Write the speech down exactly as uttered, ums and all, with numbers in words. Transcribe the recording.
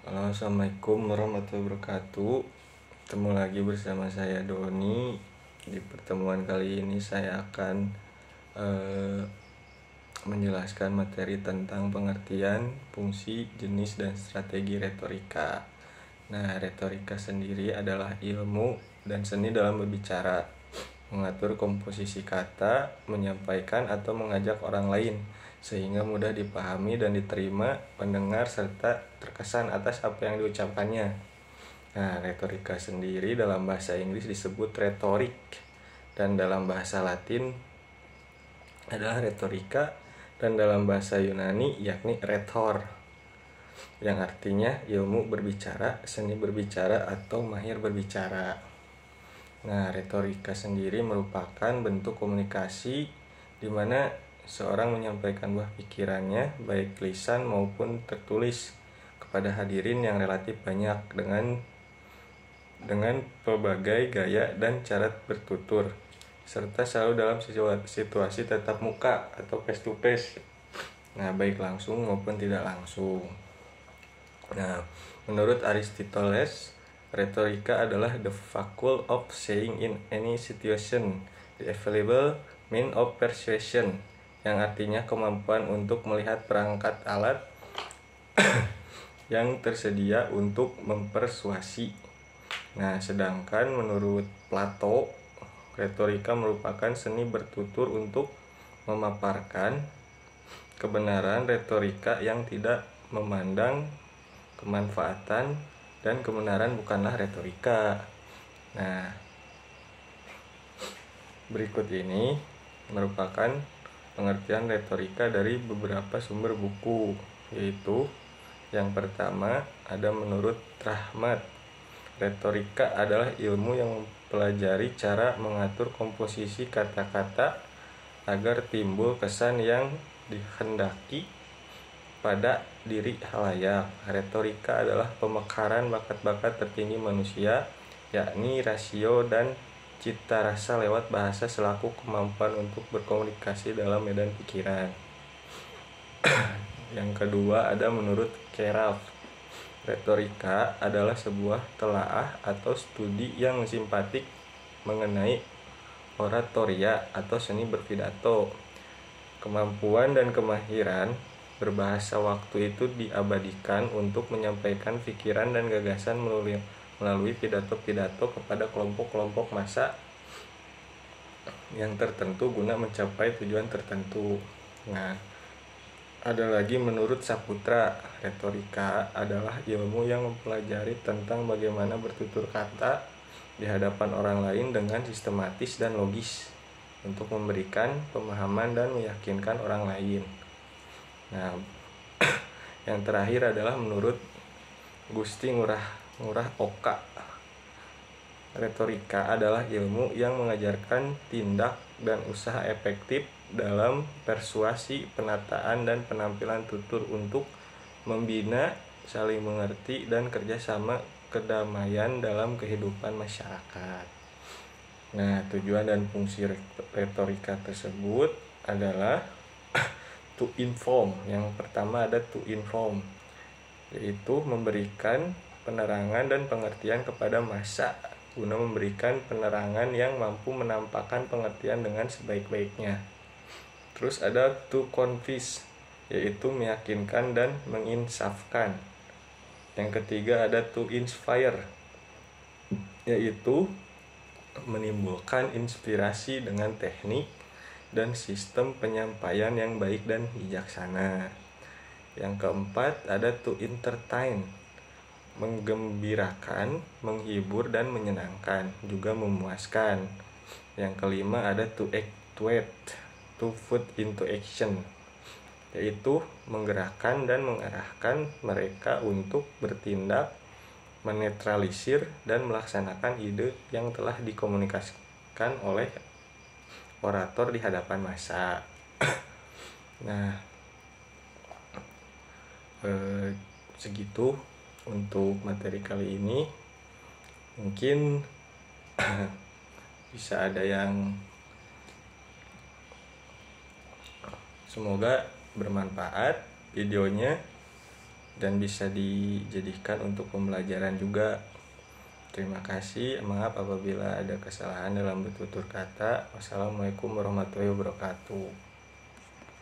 Halo, assalamualaikum warahmatullahi wabarakatuh. Ketemu lagi bersama saya Doni. Di pertemuan kali ini saya akan eh, menjelaskan materi tentang pengertian, fungsi, jenis, dan strategi retorika. Nah, retorika sendiri adalah ilmu dan seni dalam berbicara, mengatur komposisi kata, menyampaikan atau mengajak orang lain sehingga mudah dipahami dan diterima pendengar serta terkesan atas apa yang diucapkannya. Nah, retorika sendiri dalam bahasa Inggris disebut retorik dan dalam bahasa Latin adalah retorika dan dalam bahasa Yunani yakni rhetor, yang artinya ilmu berbicara, seni berbicara atau mahir berbicara. Nah, retorika sendiri merupakan bentuk komunikasi di mana seorang menyampaikan buah pikirannya baik lisan maupun tertulis kepada hadirin yang relatif banyak dengan dengan berbagai gaya dan cara bertutur, serta selalu dalam situasi tatap muka atau face to face. Nah, baik langsung maupun tidak langsung. Nah, menurut Aristoteles, retorika adalah the faculty of saying in any situation the available means of persuasion, yang artinya kemampuan untuk melihat perangkat alat yang tersedia untuk mempersuasi. Nah, sedangkan menurut Plato, retorika merupakan seni bertutur untuk memaparkan kebenaran retorika yang tidak memandang kemanfaatan, dan kebenaran bukanlah retorika. Nah, berikut ini merupakan pengertian retorika dari beberapa sumber buku, yaitu yang pertama ada menurut Rahmat, retorika adalah ilmu yang mempelajari cara mengatur komposisi kata-kata agar timbul kesan yang dikehendaki pada diri halayak. Retorika adalah pemekaran bakat-bakat tertinggi manusia, yakni rasio dan cita rasa lewat bahasa selaku kemampuan untuk berkomunikasi dalam medan pikiran. Yang kedua ada menurut Keraf, retorika adalah sebuah telaah atau studi yang simpatik mengenai oratoria atau seni berpidato. Kemampuan dan kemahiran berbahasa waktu itu diabadikan untuk menyampaikan pikiran dan gagasan melalui melalui pidato-pidato kepada kelompok-kelompok massa yang tertentu guna mencapai tujuan tertentu. Nah, ada lagi menurut Saputra, retorika adalah ilmu yang mempelajari tentang bagaimana bertutur kata di hadapan orang lain dengan sistematis dan logis untuk memberikan pemahaman dan meyakinkan orang lain. Nah, yang terakhir adalah menurut Gusti Ngurah Ngurah Oka, retorika adalah ilmu yang mengajarkan tindak dan usaha efektif dalam persuasi, penataan, dan penampilan tutur untuk membina, saling mengerti, dan kerjasama kedamaian dalam kehidupan masyarakat. Nah, tujuan dan fungsi retorika tersebut adalah to inform. Yang pertama ada to inform, yaitu memberikan penerangan dan pengertian kepada massa guna memberikan penerangan yang mampu menampakkan pengertian dengan sebaik-baiknya. Terus ada to convince, yaitu meyakinkan dan menginsafkan. Yang ketiga ada to inspire, yaitu menimbulkan inspirasi dengan teknik dan sistem penyampaian yang baik dan bijaksana. Yang keempat ada to entertain, menggembirakan, menghibur, dan menyenangkan, juga memuaskan. Yang kelima ada to actuate, to put into action, yaitu menggerakkan dan mengarahkan mereka untuk bertindak, menetralisir, dan melaksanakan ide yang telah dikomunikasikan oleh orator di hadapan massa. Nah, eh, segitu untuk materi kali ini. Mungkin bisa ada yang semoga bermanfaat videonya. dan bisa dijadikan untuk pembelajaran juga. Terima kasih. Maaf apabila ada kesalahan dalam bertutur kata. Wassalamualaikum warahmatullahi wabarakatuh.